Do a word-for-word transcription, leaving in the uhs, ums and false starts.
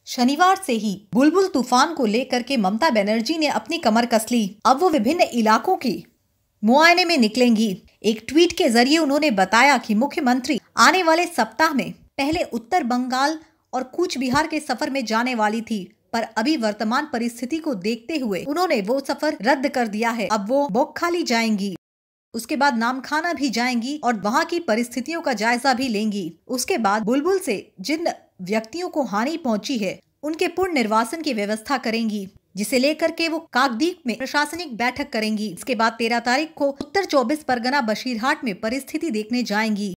शनिवार से ही बुलबुल तूफान को लेकर के ममता बनर्जी ने अपनी कमर कस ली। अब वो विभिन्न इलाकों के मुआयने में निकलेंगी। एक ट्वीट के जरिए उन्होंने बताया कि मुख्यमंत्री आने वाले सप्ताह में पहले उत्तर बंगाल और कूच बिहार के सफर में जाने वाली थी, पर अभी वर्तमान परिस्थिति को देखते हुए उन्होंने वो सफर रद्द कर दिया है। अब वो बोकखाली जाएंगी, उसके बाद नामखाना भी जाएंगी और वहां की परिस्थितियों का जायजा भी लेंगी। उसके बाद बुलबुल से जिन व्यक्तियों को हानि पहुंची है उनके पुनर्निर्वासन की व्यवस्था करेंगी, जिसे लेकर के वो काकद्वीप में प्रशासनिक बैठक करेंगी। इसके बाद तेरह तारीख को उत्तर चौबीस परगना बशीरहाट में परिस्थिति देखने जाएंगी।